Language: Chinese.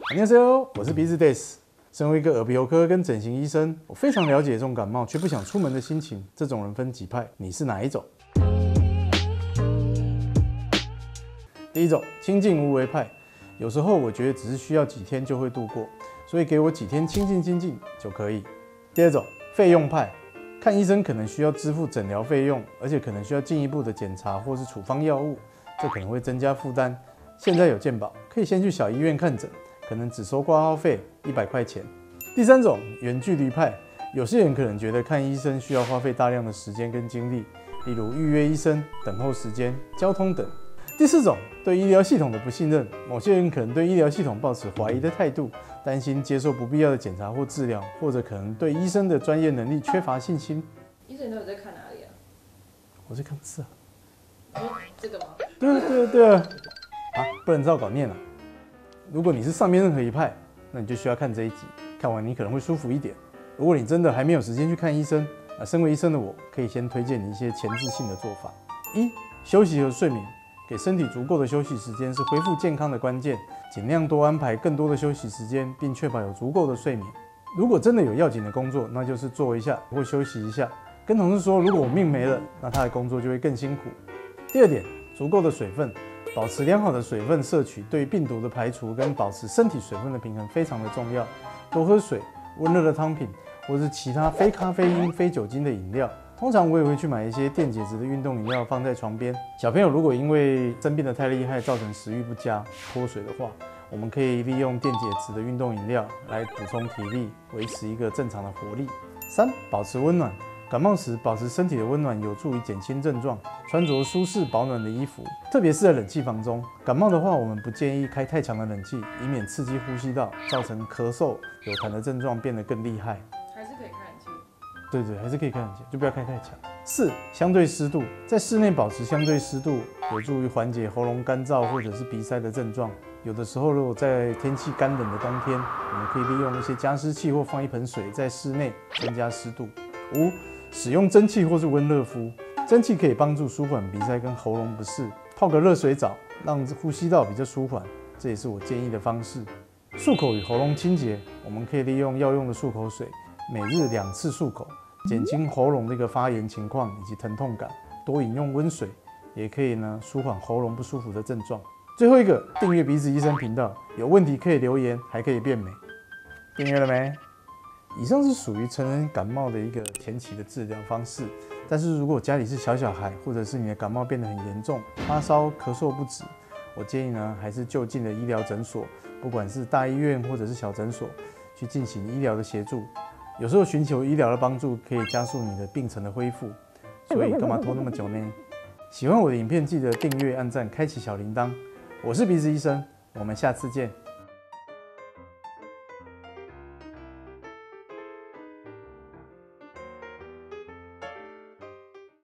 안녕하세요，我是鼻子 Days。身为一个耳鼻喉科跟整形医生，我非常了解这种感冒却不想出门的心情。这种人分几派，你是哪一种？第一种，清静无为派。有时候我觉得只是需要几天就会度过，所以给我几天清静精进就可以。第二种，费用派。看医生可能需要支付诊疗费用，而且可能需要进一步的检查或是处方药物，这可能会增加负担。现在有健保，可以先去小医院看诊，可能只收挂号费100块钱。第三种，远距离派。有些人可能觉得看医生需要花费大量的时间跟精力，例如预约医生、等候时间、交通等。第四种，对医疗系统的不信任。某些人可能对医疗系统抱持怀疑的态度，担心接受不必要的检查或治疗，或者可能对医生的专业能力缺乏信心。 医生，你都有在看哪里啊？ 我在看字啊。 这个吗？ 对啊。啊，不能照稿念啊。如果你是上面任何一派，那你就需要看这一集，看完你可能会舒服一点。如果你真的还没有时间去看医生，身为医生的我，可以先推荐你一些前置性的做法。一、休息和睡眠。给身体足够的休息时间是恢复健康的关键，尽量多安排更多的休息时间，并确保有足够的睡眠。如果真的有要紧的工作，那就是做一下或休息一下。跟同事说，如果我命没了，那他的工作就会更辛苦。第二点，足够的水分，保持良好的水分摄取，对病毒的排除跟保持身体水分的平衡非常的重要。多喝水、温热的汤品，或是其他非咖啡因、非酒精的饮料。通常我也会去买一些电解质的运动饮料放在床边。小朋友如果因为生病得太厉害，造成食欲不佳、脱水的话，我们可以利用电解质的运动饮料来补充体力，维持一个正常的活力。3、保持温暖。感冒时保持身体的温暖，有助于减轻症状。穿着舒适保暖的衣服，特别是在冷气房中。感冒的话，我们不建议开太强的冷气，以免刺激呼吸道，造成咳嗽、有痰的症状变得更厉害。 还是可以开冷气。 对，还是可以开冷气，就不要开太强。4、相对湿度，在室内保持相对湿度，有助于缓解喉咙干燥或者是鼻塞的症状。有的时候，如果在天气干冷的冬天，我们可以利用一些加湿器或放一盆水在室内增加湿度。5、使用蒸汽或是温热敷，蒸汽可以帮助舒缓鼻塞跟喉咙不适。泡个热水澡，让呼吸道比较舒缓，这也是我建议的方式。漱口与喉咙清洁，我们可以利用药用的漱口水，每日2次漱口，减轻喉咙的一个发炎情况以及疼痛感。多饮用温水，也可以呢舒缓喉咙不舒服的症状。最后一个，订阅鼻子医生频道，有问题可以留言，还可以变美。订阅了没？以上是属于成人感冒的一个前期的治疗方式，但是如果家里是小小孩，或者是你的感冒变得很严重，发烧、咳嗽不止，我建议呢还是就近的医疗诊所，不管是大医院或者是小诊所，去进行医疗的协助。有时候寻求医疗的帮助，可以加速你的病程的恢复，所以干嘛拖那么久呢？喜欢我的影片，记得订阅、按赞、开启小铃铛。我是鼻子医生，我们下次见。